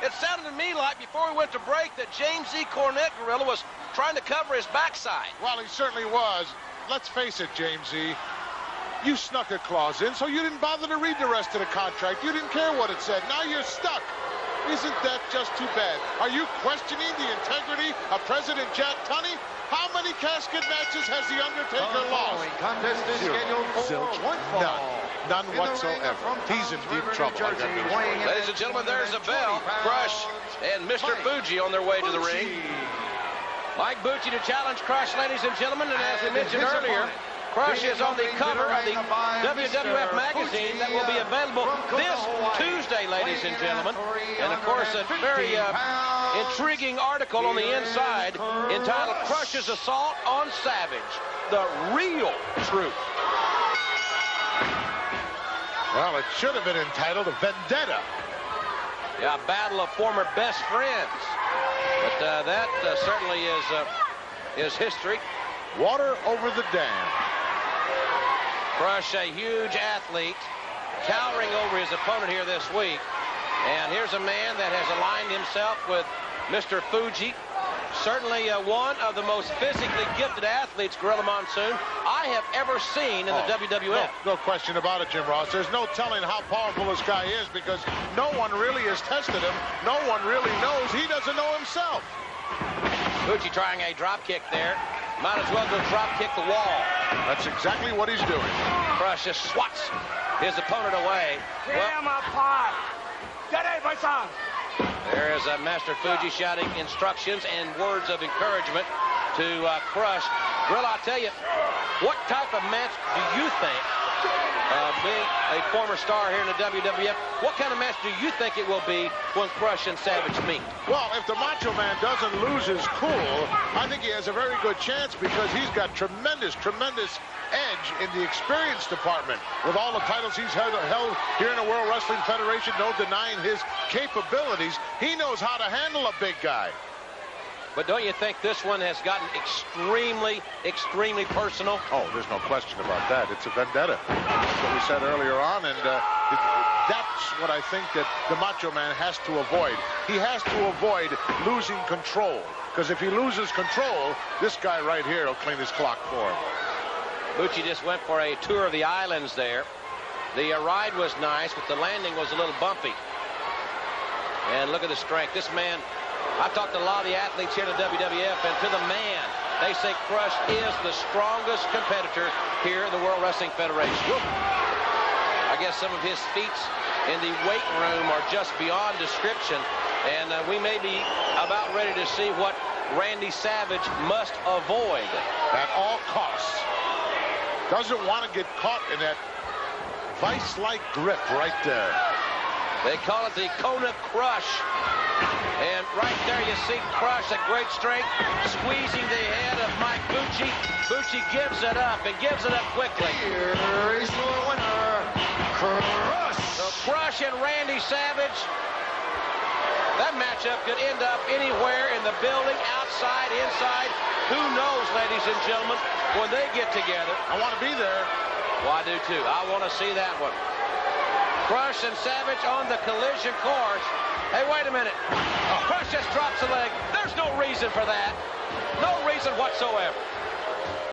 It sounded to me like before we went to break that James E. Cornette, Gorilla, was trying to cover his backside. Well, he certainly was. Let's face it, James E. You snuck a clause in, so you didn't bother to read the rest of the contract. You didn't care what it said. Now you're stuck. Isn't that just too bad? Are you questioning the integrity of President Jack Tunney? How many casket matches has The Undertaker lost? Contest is scheduled for one fall. None whatsoever. He's in deep trouble. Ladies and gentlemen, there's a bell. Crush and Mr. Fuji on their way to the ring. Mike Bucci to challenge Crush, ladies and gentlemen, and as we mentioned earlier, Crush is on the cover of the WWF magazine that will be available this Tuesday, ladies and gentlemen. And, of course, a very intriguing article on the inside entitled Crush's Assault on Savage, the Real Truth. Well, it should have been entitled Vendetta. Yeah, a battle of former best friends. But that certainly is history. Water over the dam. Crush, a huge athlete, towering over his opponent here this week. And here's a man that has aligned himself with Mr. Fuji. Certainly one of the most physically gifted athletes, Gorilla Monsoon, I have ever seen in the WWF. No question about it, Jim Ross. There's no telling how powerful this guy is because no one really has tested him. No one really knows. He doesn't know himself. Fuji trying a drop kick there. Might as well go drop kick the wall. That's exactly what he's doing. Crush just swats his opponent away. There is Master Fuji shouting instructions and words of encouragement to Crush. Gorilla, I'll tell you, what type of match do you think, being a former star here in the WWF, what kind of match do you think it will be when Crush and Savage meet? Well, if the Macho Man doesn't lose his cool, I think he has a very good chance because he's got tremendous edge in the experience department. With all the titles he's held here in the World Wrestling Federation, no denying his capabilities. He knows how to handle a big guy. But don't you think this one has gotten extremely personal? Oh, there's no question about that. It's a vendetta. That's what we said earlier on, and that's what I think that the Macho Man has to avoid. He has to avoid losing control, because if he loses control, this guy right here will clean his clock for him. Bucci just went for a tour of the islands there. The ride was nice, but the landing was a little bumpy. And look at the strength. This man, I talked to a lot of the athletes here in the WWF, and to the man, they say Crush is the strongest competitor here in the World Wrestling Federation. I guess some of his feats in the weight room are just beyond description, and we may be about ready to see what Randy Savage must avoid. At all costs. Doesn't want to get caught in that vice-like grip right there. They call it the Kona Crush. And right there you see Crush at great strength, squeezing the head of Mike Bucci. Bucci gives it up and gives it up quickly. Here is your winner, Crush. So Crush and Randy Savage. That matchup could end up anywhere in the building, outside, inside. Who knows, ladies and gentlemen, when they get together. I want to be there. Well, I do too. I want to see that one. Crush and Savage on the collision course. Hey, wait a minute. Crush just drops a leg. There's no reason for that. No reason whatsoever.